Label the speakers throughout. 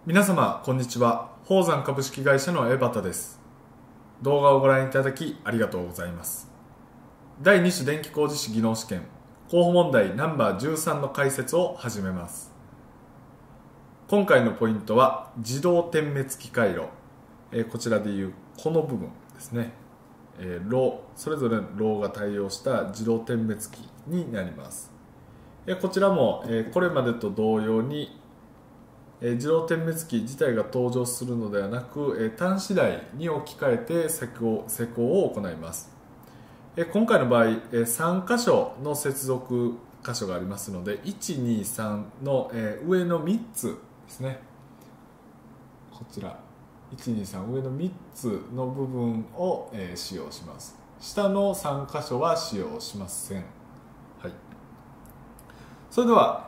Speaker 1: 皆様こんにちは。宝山株式会社の江端です。動画をご覧いただきありがとうございます。第2種電気工事士技能試験候補問題ナンバー13の解説を始めます。今回のポイントは自動点滅機回路、こちらでいうこの部分ですね。それぞれのローが対応した自動点滅機になります。こちらもこれまでと同様に自動点滅機自体が登場するのではなく端子台に置き換えて施工を行います。今回の場合3箇所の接続箇所がありますので123の上の3つですね。こちら123上の3つの部分を使用します。下の3箇所は使用しません。はい、それでは、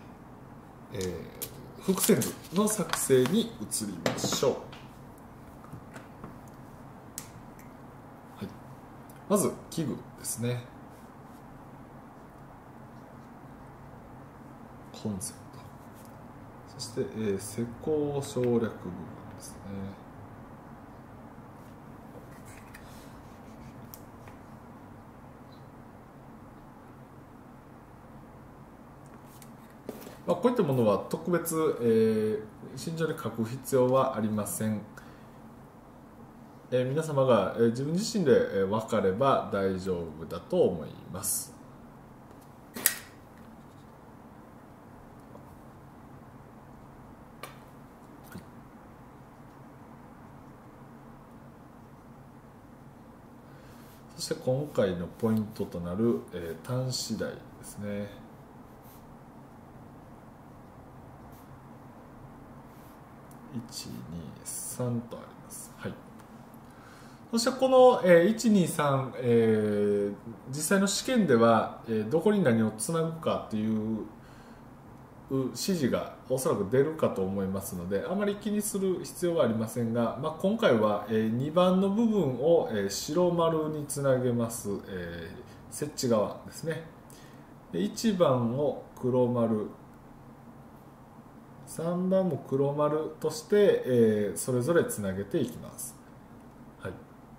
Speaker 1: 複線図の作成に移りましょう。はい、まず器具ですね。コンセント、そして、施工省略部分ですね。こういったものは特別、慎重に書く必要はありません。皆様が、自分自身で分かれば大丈夫だと思います。そして今回のポイントとなる、端子台ですね。123とあります。はい、そしてこの123、実際の試験ではどこに何をつなぐかという指示がおそらく出るかと思いますのであまり気にする必要はありませんが、今回は2番の部分を白丸につなげます、設置側ですね。で1番を黒丸、3番も黒丸として、それぞれつなげていきます。はい、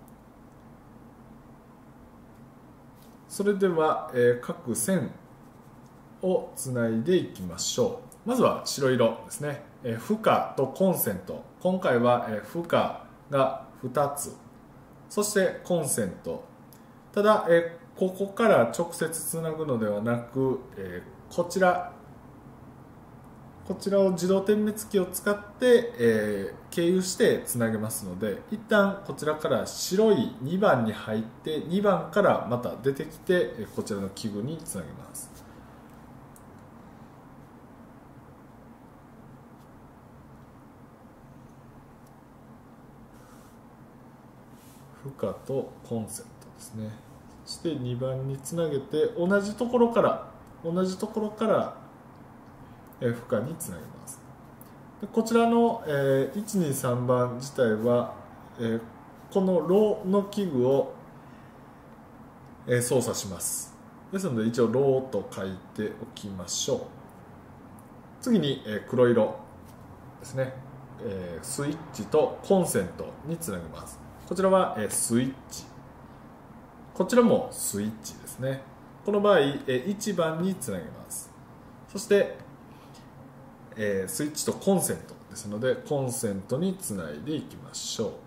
Speaker 1: それでは、各線をつないでいきましょう。まずは白色ですね。負荷とコンセント、今回は負荷が2つ、そしてコンセント。ただここから直接つなぐのではなくこちらを自動点滅機を使って、経由してつなげますので、一旦こちらから白い2番に入って2番からまた出てきてこちらの器具につなげます。負荷とコンセントですね。そして2番につなげて同じところから負荷につなげます。でこちらの、123番自体は、このローの器具を、操作します。ですので一応ローと書いておきましょう。次に、黒色ですね、スイッチとコンセントにつなげます。こちらは、スイッチ、こちらもスイッチですね。この場合、1番につなげます。そしてスイッチとコンセントですのでコンセントにつないでいきましょう。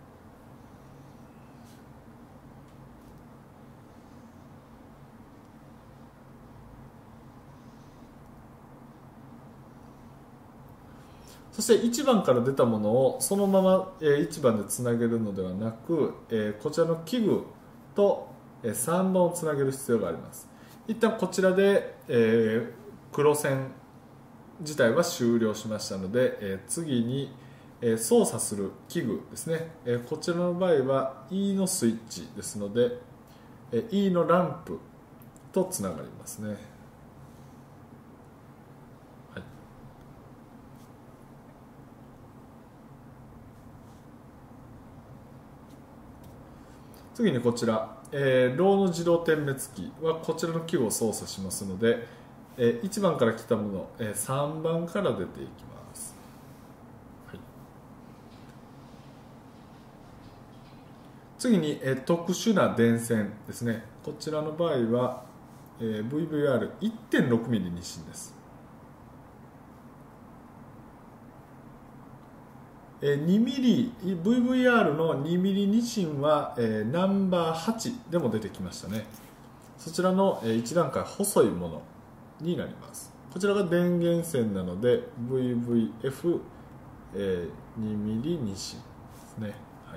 Speaker 1: そして1番から出たものをそのまま1番でつなげるのではなくこちらの器具と3番をつなげる必要があります。一旦こちらで黒線自体は終了しましたので、次に、操作する器具ですね、こちらの場合は E のスイッチですので、E のランプとつながりますね。はい、次にこちら、ローの自動点滅機はこちらの器具を操作しますので1番から来たもの3番から出ていきます。はい、 次に、特殊な電線ですね。こちらの場合は、VVR1.6mm 日進です。VVR の 2mm 日進は、ナンバー8でも出てきましたね。そちらの、1段階細いものになります。こちらが電源線なので VVF2mm 日進ですね。はい、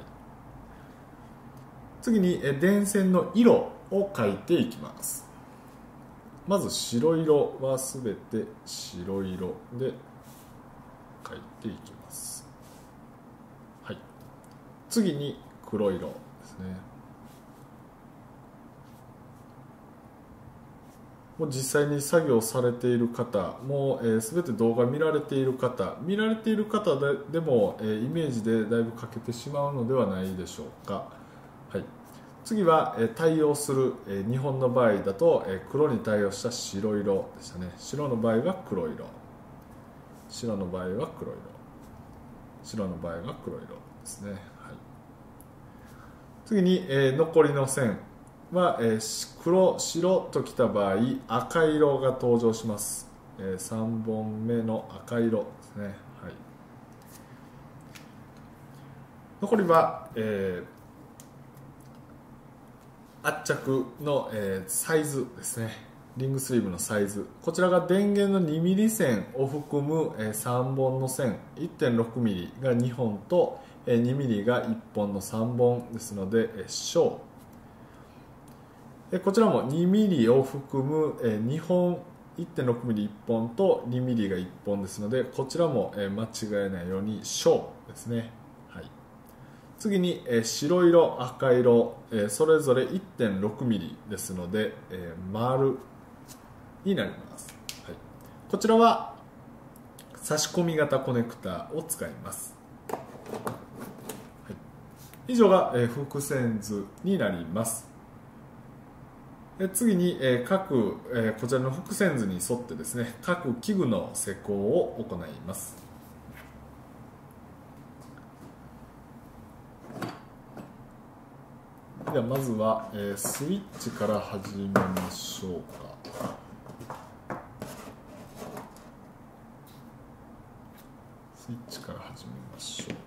Speaker 1: 次に、電線の色を書いていきます。まず白色はすべて白色で書いていきます。はい、次に黒色ですね。もう実際に作業されている方も全て動画見られている方でも、イメージでだいぶ欠けてしまうのではないでしょうか。はい、次は、対応する、日本の場合だと、黒に対応した白色でしたね。白の場合は黒色、白の場合は黒色、白の場合は黒色ですね。はい、次に、残りの線は、黒白ときた場合赤色が登場します。3本目の赤色ですね。はい、残りは、圧着の、サイズですね。リングスリーブのサイズ、こちらが電源の 2mm 線を含む、3本の線 1.6mm が2本と、2mm が1本の3本ですので、小、こちらも 2mm を含む2本 1.6mm1 本と 2mm が1本ですので、こちらも間違えないように小ですね。はい、次に白色赤色それぞれ 1.6mm ですので丸になります。はい、こちらは差し込み型コネクタを使います。はい、以上が複線図になります。次に各こちらの複線図に沿ってですね、各器具の施工を行います。ではまずはスイッチから始めましょうか。スイッチから始めましょう。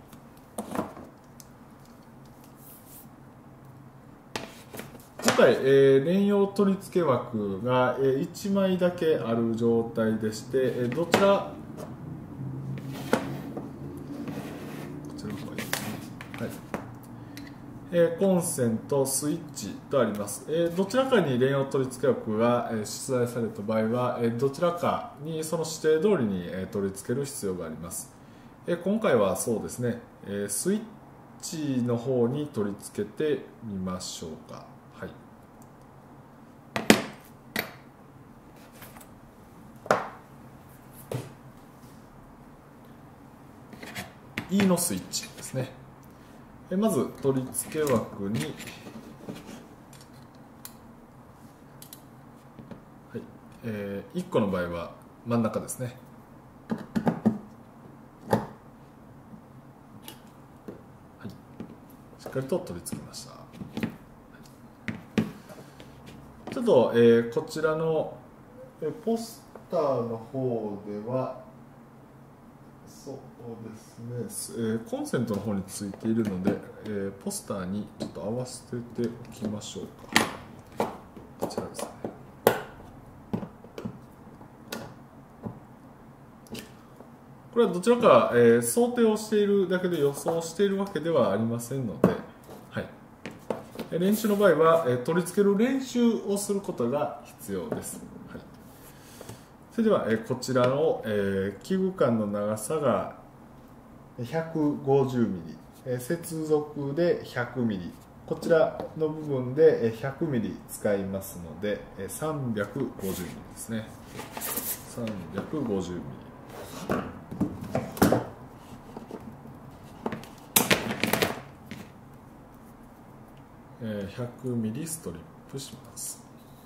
Speaker 1: 今回、連用取り付け枠が、1枚だけある状態でして、どちら、こちらの方がいいですね。はい、コンセント、スイッチとあります。どちらかに連用取り付け枠が出題された場合は、どちらかにその指定通りに取り付ける必要があります。今回はそうですね、スイッチの方に取り付けてみましょうか。はい、E のスイッチですね。まず取り付け枠に、はい、1個の場合は真ん中ですね。はい、しっかりと取り付けました。はい、ちょっと、こちらのポスターの方ではそうですね、コンセントの方についているので、ポスターにちょっと合わせておきましょうか。こちらですね。これはどちらか、想定をしているだけで予想しているわけではありませんので、はい、練習の場合は、取り付ける練習をすることが必要です。はい、それでは、こちらの、器具間の長さが 150mm、接続で 100mm、こちらの部分で 100mm 使いますので 350mm ですね。350mm、100mm ストリップします。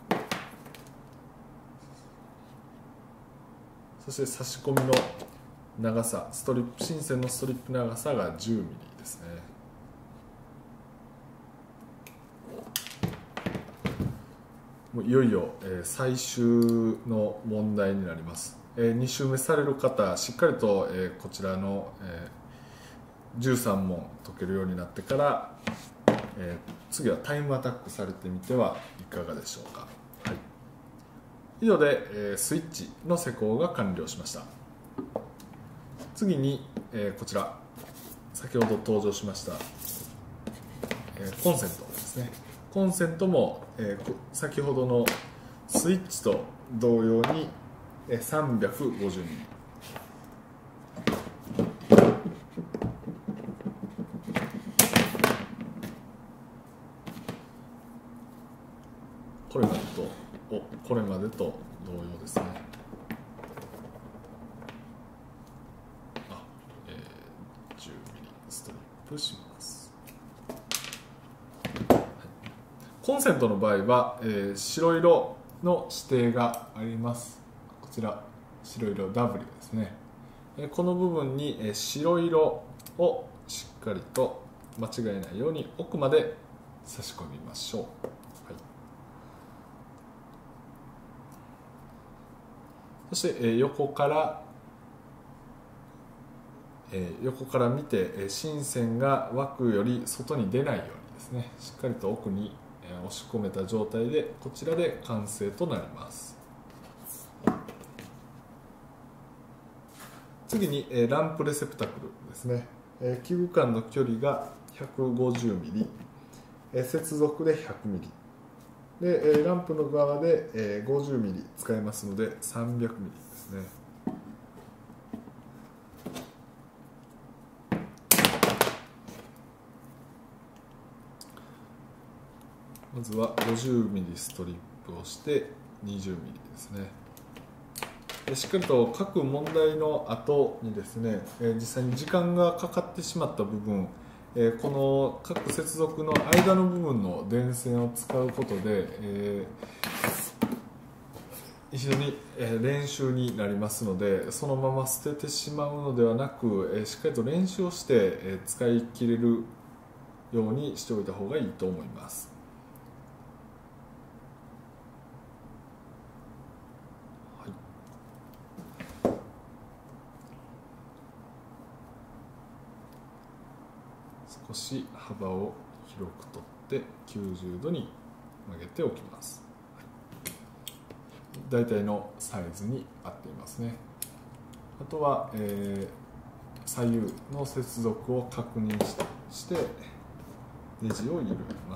Speaker 1: そして差し込みの長さ、ストリップ、新線のストリップ長さが 10mm ですね。 もういよいよ、最終の問題になります。2周目される方しっかりと、こちらの、13問解けるようになってから、次はタイムアタックされてみてはいかがでしょうか。はい、以上で、スイッチの施工が完了しました。次に、こちら先ほど登場しました、コンセントですね。コンセントも、先ほどのスイッチと同様に、350ミリ、これまでと同様ですね。10ミリストリップします。コンセントの場合は、白色の指定があります。こちら白色 W ですね。この部分に、白色をしっかりと間違えないように奥まで差し込みましょう。はい、そして、横から見て、芯線が枠より外に出ないようにですね、しっかりと奥に押し込めた状態でこちらで完成となります。次にランプレセプタクルですね。器具間の距離が150ミリ、接続で100ミリで、ランプの側で50ミリ使いますので300ミリですね。まずは50ミリストリップをして20ミリですね。しっかりと各問題の後にですね、実際に時間がかかってしまった部分、この各接続の間の部分の電線を使うことで、非常に練習になりますので、そのまま捨ててしまうのではなく、しっかりと練習をして使い切れるようにしておいた方がいいと思います。少し幅を広く取って90度に曲げておきます。大体のサイズに合っていますね。あとは、左右の接続を確認してネジを緩めます。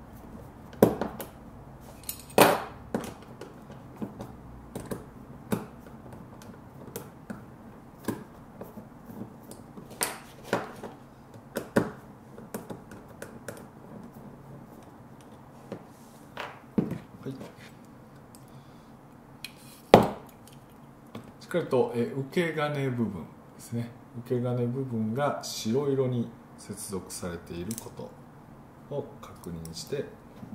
Speaker 1: しっかりと受け金部分ですね。受け金部分が白色に接続されていることを確認して、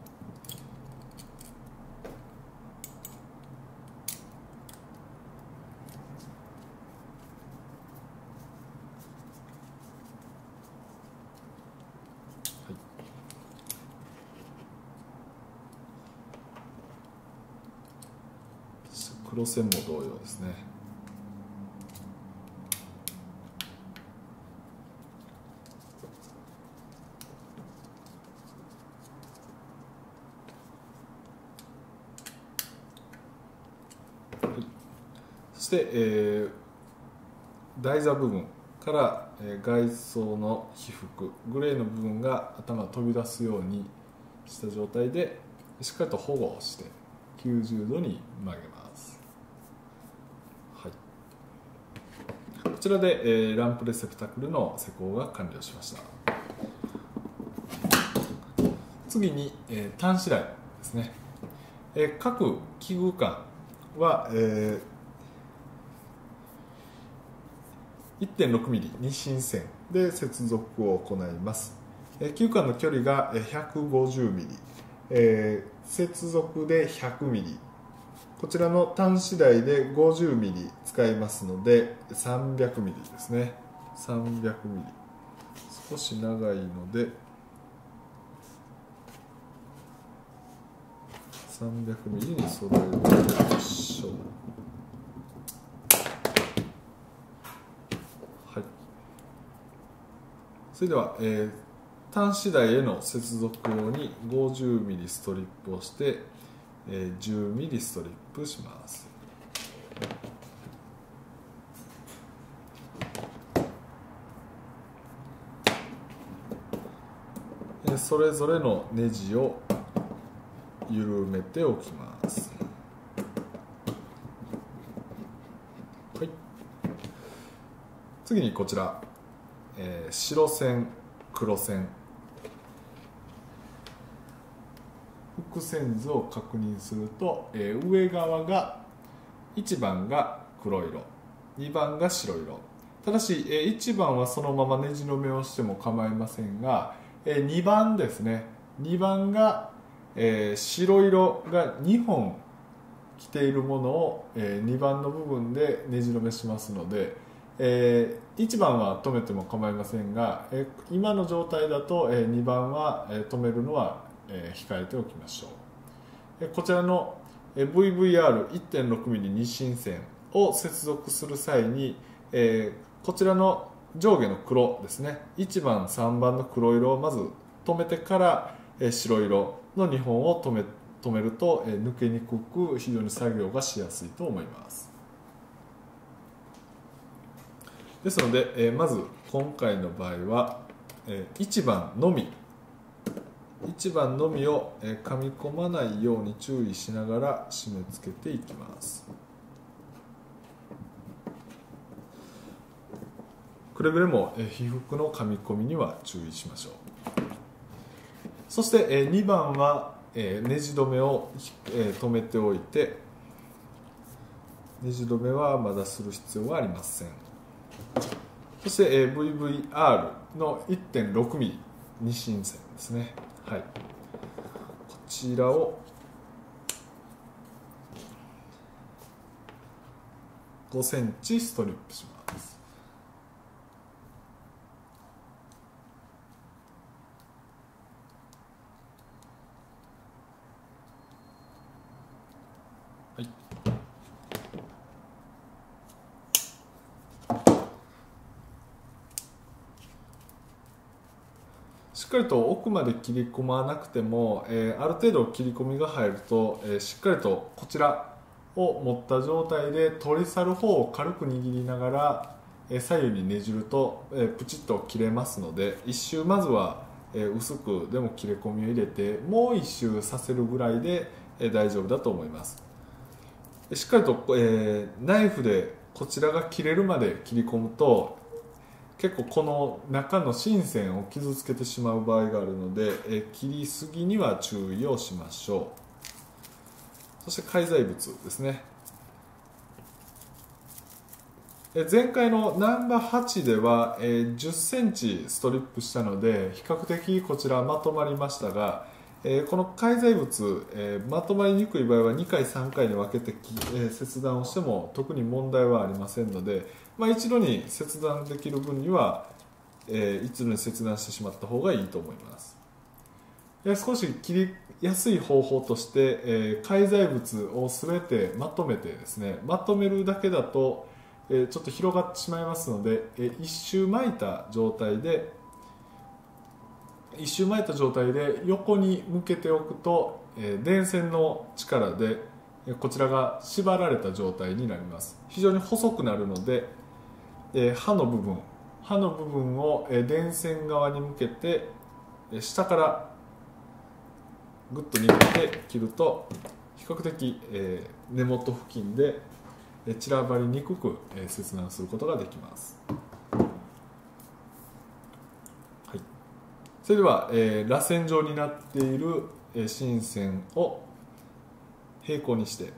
Speaker 1: 黒線も同様ですね。そして、台座部分から、外装の被覆グレーの部分が頭が飛び出すようにした状態でしっかりと保護をして90度に曲げます。はい、こちらで、ランプレセプタクルの施工が完了しました。次に、端子台ですね。各器具間は、1.6 ミリ日針線で接続を行います。器具間の距離が150ミリ、接続で100ミリ、こちらの端子台で50ミリ使いますので300ミリですね。300ミリ、少し長いので 300mm に揃えましょう。はい、それでは、端子台への接続用に 50mm ストリップをして、10mm ストリップします。それぞれのネジを緩めておきます。はい、次にこちら、白線黒線複線図を確認すると、上側が1番が黒色、2番が白色。ただし、1番はそのままネジ止めをしても構いませんが、2番ですね、2番が、白色が2本着ているものを、2番の部分でネジ止めしますので、1番は止めても構いませんが、今の状態だと、2番は、止めるのは、控えておきましょう。こちらの VVR1.6mm 日進線を接続する際に、こちらの上下の黒ですね、1番3番の黒色をまず止めてから、白色の2本を止めると、抜けにくく非常に作業がしやすいと思います。ですので、まず今回の場合は、1番のみを噛み込まないように注意しながら締め付けていきます。くれぐれも被覆の噛み込みには注意しましょう。そして2番はネジ止めを止めておいて、ネジ止めはまだする必要はありません。そして VVR の 1.6mm 日進線ですね、はい、こちらを5センチストリップします。はい、しっかりと奥まで切り込まなくても、ある程度切り込みが入ると、しっかりとこちらを持った状態で取り去る方を軽く握りながら、左右にねじると、プチッと切れますので、一周まずは、薄くでも切れ込みを入れてもう一周させるぐらいで、大丈夫だと思います。しっかりと、ナイフでこちらが切れるまで切り込むと結構この中の芯線を傷つけてしまう場合があるので、切りすぎには注意をしましょう。そして介在物ですね。前回のナンバー8では10センチストリップしたので比較的こちらまとまりましたが、この介在物、まとまりにくい場合は2回3回に分けて切断をしても特に問題はありませんので、一度に切断できる分には、一度に切断してしまった方がいいと思います。少し切りやすい方法として、介在物を全てまとめてですね、まとめるだけだと、ちょっと広がってしまいますので、一周巻いた状態で横に向けておくと、電線の力でこちらが縛られた状態になります。非常に細くなるので、刃の部分を電線側に向けて下からグッと握って切ると比較的根元付近で散らばりにくく切断することができます。はい、それでは螺旋状になっている芯線を平行にして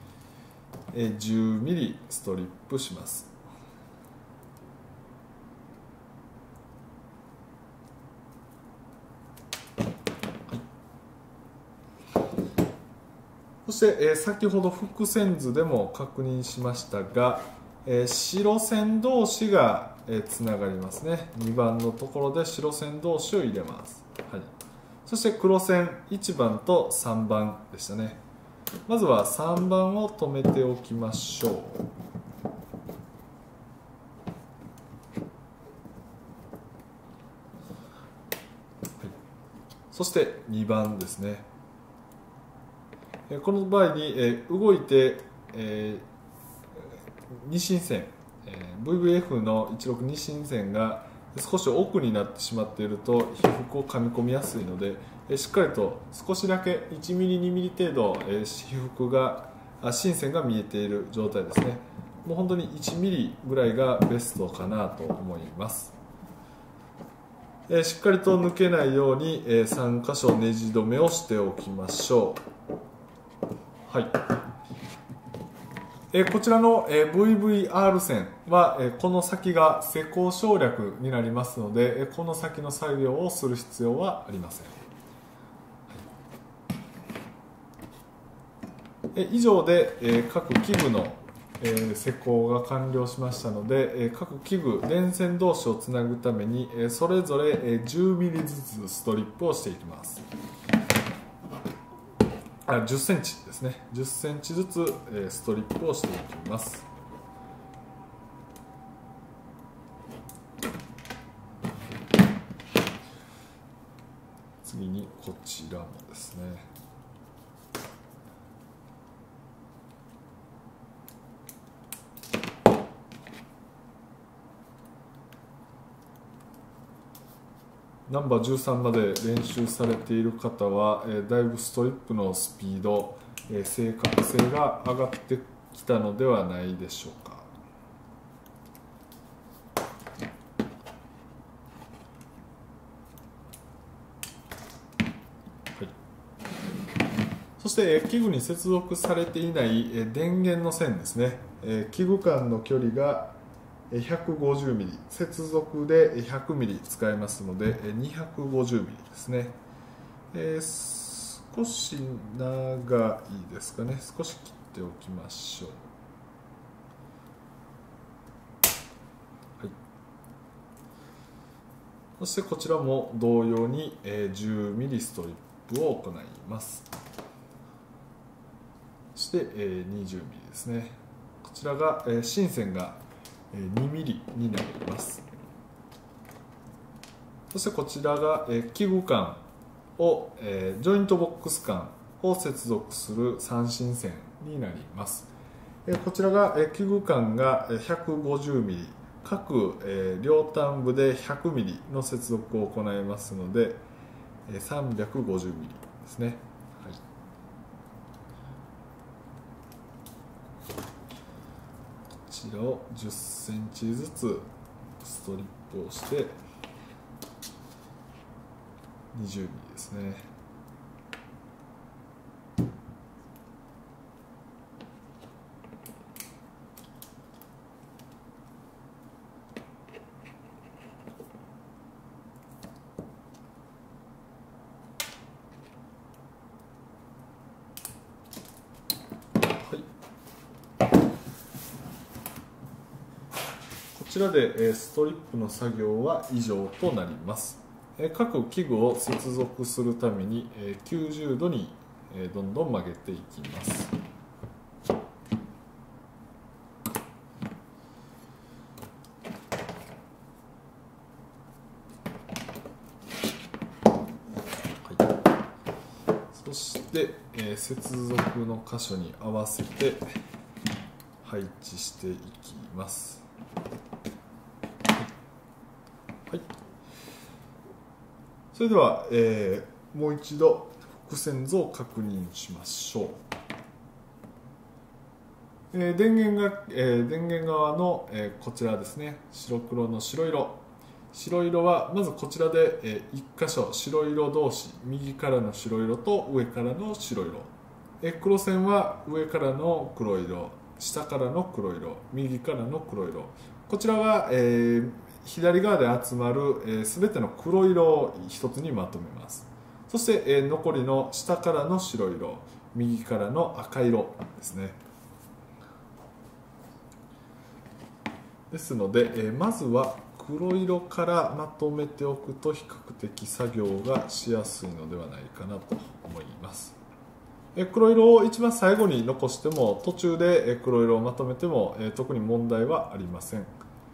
Speaker 1: 10ミリストリップします。そして、先ほど複線図でも確認しましたが、白線同士がつながりますね。2番のところで白線同士を入れます。はい、そして黒線1番と3番でしたね。 まずは3番を止めておきましょう。そして2番ですね。この場合に動いて二進線、VVF の16二進線が少し奥になってしまっていると被覆を噛み込みやすいので、しっかりと少しだけ1ミリ2ミリ程度被覆が進線が見えている状態ですね。もう本当に1ミリぐらいがベストかなと思います。しっかりと抜けないように3箇所ネジ止めをしておきましょう。はい。こちらの VVR 線はこの先が施工省略になりますので、この先の作業をする必要はありません。以上で各器具の施工が完了しましたので、各器具電線同士をつなぐためにそれぞれ10ミリずつストリップをしていきます。10センチですね。10センチずつストリップをしていきます。次にこちらもですね。ナンバー13まで練習されている方は、だいぶストリップのスピード、正確性が上がってきたのではないでしょうか。はい、そして、器具に接続されていない、電源の線ですね。器具間の距離が150ミリ、接続で100ミリ使えますので250ミリですね。少し長いですかね。少し切っておきましょう。はい、そしてこちらも同様に10ミリストリップを行います。そして20ミリですね。こちらが新線が2ミリになります。そしてこちらが器具間をジョイントボックス間を接続する三進線になります。こちらが器具間が150ミリ、各両端部で100ミリの接続を行いますので350ミリですね。はい、こちらを10センチずつストリップをして20ミリですね。こちらでストリップの作業は以上となります。各器具を接続するために90度にどんどん曲げていきます。そして接続の箇所に合わせて配置していきます。はい、それでは、もう一度複線図を確認しましょう。電源側の、こちらですね。白黒の白色はまずこちらで、1箇所白色同士、右からの白色と上からの白色、黒線は上からの黒色、下からの黒色、右からの黒色、こちらは、左側で集まるすべての黒色を一つにまとめます。そして、残りの下からの白色、右からの赤色ですね。ですので、まずは黒色からまとめておくと比較的作業がしやすいのではないかなと思います。 黒色を一番最後に残しても途中で黒色をまとめても特に問題はありません。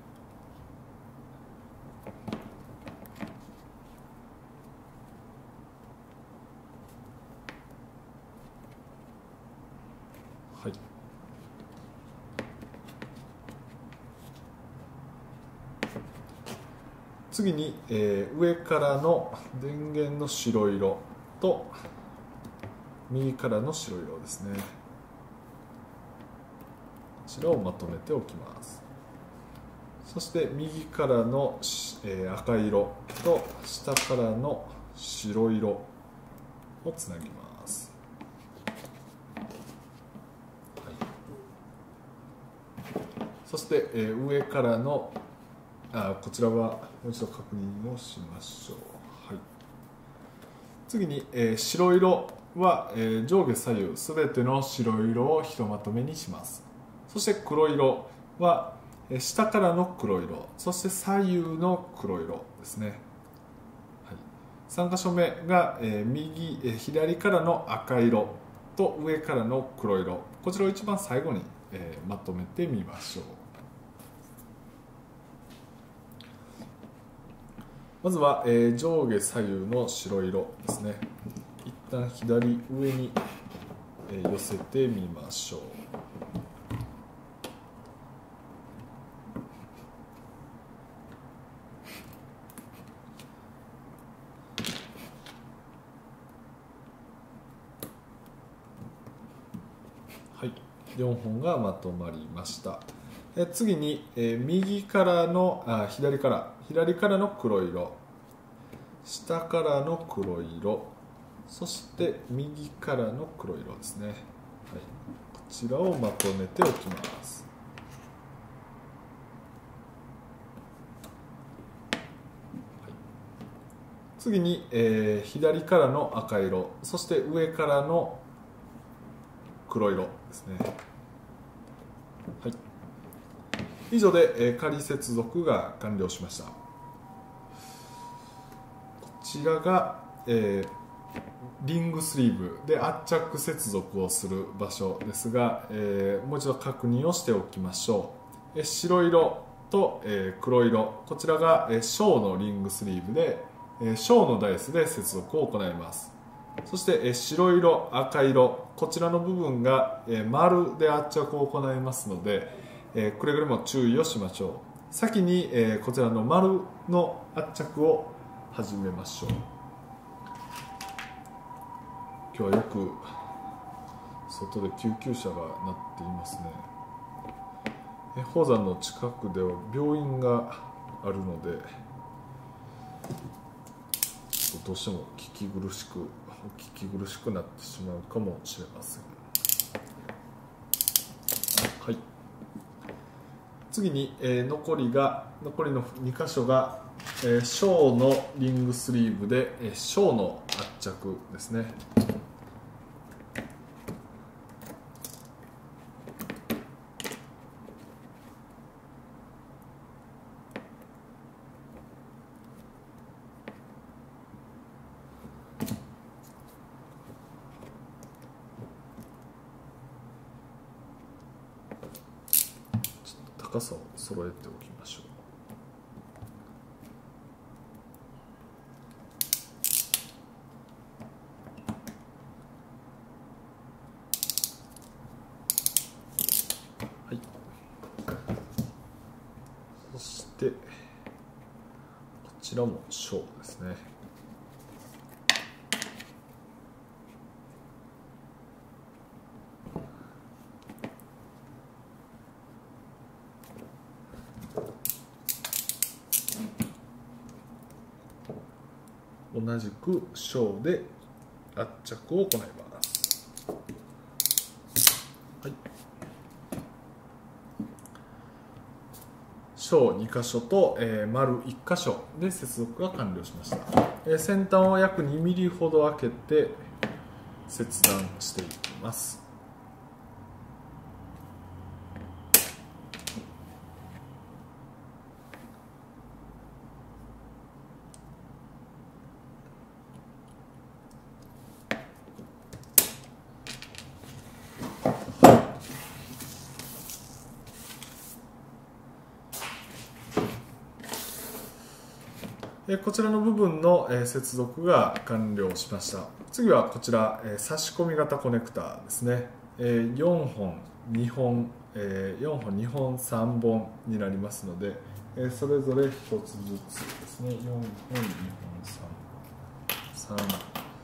Speaker 1: はい、次に、上からの電源の白色と右からの白色ですね。こちらをまとめておきます。そして右からの、赤色と下からの白色をつなぎます。はい、そして、上からのこちらはもう一度確認をしましょう。はい、次に、白色は、上下左右すべての白色をひとまとめにします。そして黒色は、下からの黒色、そして左右の黒色ですね。はい、3箇所目が、左からの赤色と上からの黒色、こちらを一番最後に、まとめてみましょう。まずは、上下左右の白色ですね。一旦左上に、寄せてみましょう。はい、4本がまとまりました。次に、左からの黒色、下からの黒色、そして右からの黒色ですね。はい、こちらをまとめておきます。はい、次に、左からの赤色、そして上からの黒色ですね。はい、以上で、仮接続が完了しました。こちらが、リングスリーブで圧着接続をする場所ですが、もう一度確認をしておきましょう。白色と、黒色、こちらが、小のリングスリーブで、小のダイスで接続を行います。そして、白色、赤色、こちらの部分が、丸で圧着を行いますので、くれぐれも注意をしましょう。先に、こちらの丸の圧着を始めましょう。今日はよく外で救急車が鳴っていますね。宝山の近くでは病院があるので、どうしても聞き苦しくなってしまうかもしれません。はい、次に、残りの2箇所が、小のリングスリーブで、小の圧着ですね。高さを揃えておきましょう。はい、そしてこちらも小ですね。同じく小で圧着を行います。はい、小2箇所と、丸1箇所で接続が完了しました。先端を約2ミリほど開けて切断していきます。 こちらの部分の接続が完了しました。次はこちら差し込み型コネクターですね。4本2本4本2本3本になりますので、それぞれ1つずつですね。4本2本3本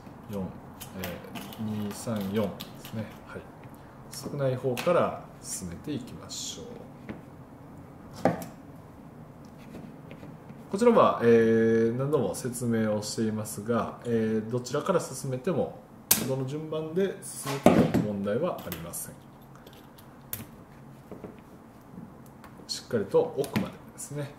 Speaker 1: 3 4 234ですね。はい、少ない方から進めていきましょう。こちらは、何度も説明をしていますが、どちらから進めてもどの順番で進めても問題はありません。しっかりと奥までですね。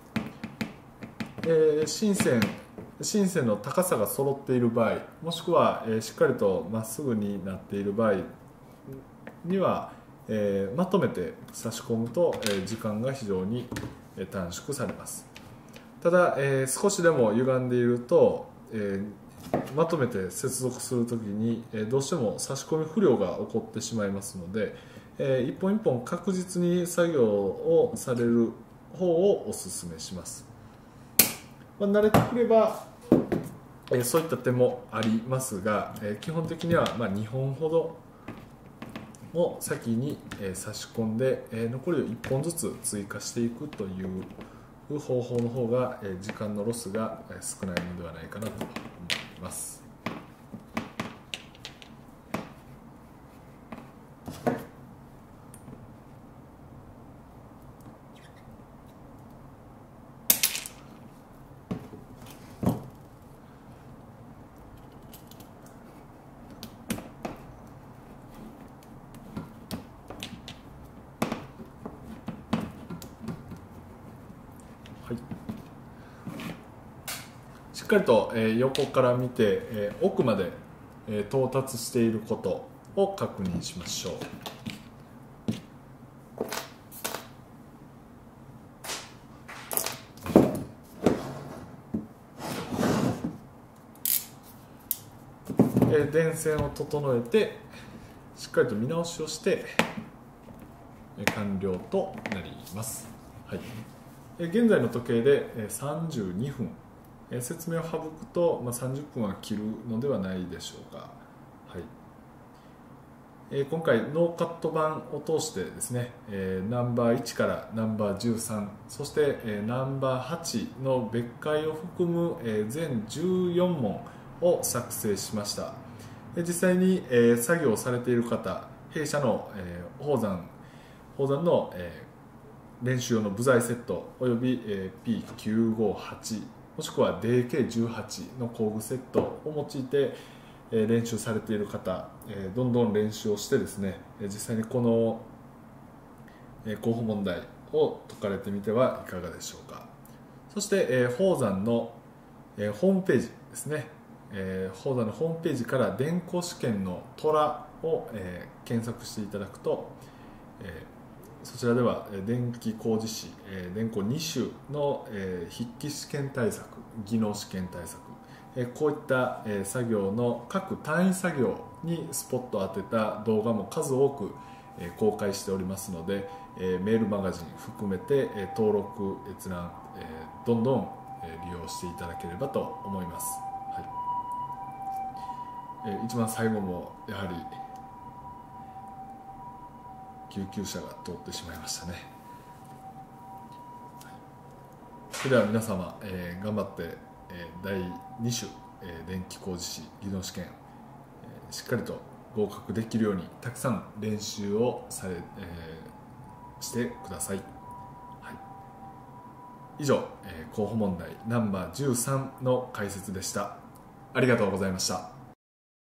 Speaker 1: 芯線の高さが揃っている場合、もしくは、しっかりとまっすぐになっている場合には、まとめて差し込むと、時間が非常に短縮されます。ただ、少しでも歪んでいると、まとめて接続するときに、どうしても差し込み不良が起こってしまいますので、一本一本確実に作業をされる方をお勧めします。慣れてくれば、そういった点もありますが、基本的には2本ほどを先に差し込んで、残りを1本ずつ追加していくという方法の方が時間のロスが少ないのではないかなと思います。はい、しっかりと横から見て奥まで到達していることを確認しましょう。電線を整えてしっかりと見直しをして完了となります。はい、現在の時計で32分、説明を省くと30分は切るのではないでしょうか。はい、今回ノーカット版を通してですね、ナンバー1からナンバー13、そしてナンバー8の別解を含む全14問を作成しました。実際に作業をされている方、弊社の宝山の練習用の部材セットおよび P958 もしくは DK18 の工具セットを用いて練習されている方、どんどん練習をしてですね、実際にこの候補問題を解かれてみてはいかがでしょうか。そして宝山のホームページですね、宝山のホームページから電工試験の虎を検索していただくと、そちらでは電気工事士、電工2種の筆記試験対策、技能試験対策、こういった作業の各単位作業にスポットを当てた動画も数多く公開しておりますので、メールマガジン含めて登録閲覧どんどん利用していただければと思います。はい、一番最後もやはり救急車が通ってしまいましたね。それでは皆様、頑張って、第2種、電気工事士技能試験、しっかりと合格できるようにたくさん練習をしてください。はい、以上、候補問題ナンバー13の解説でした。ありがとうございました。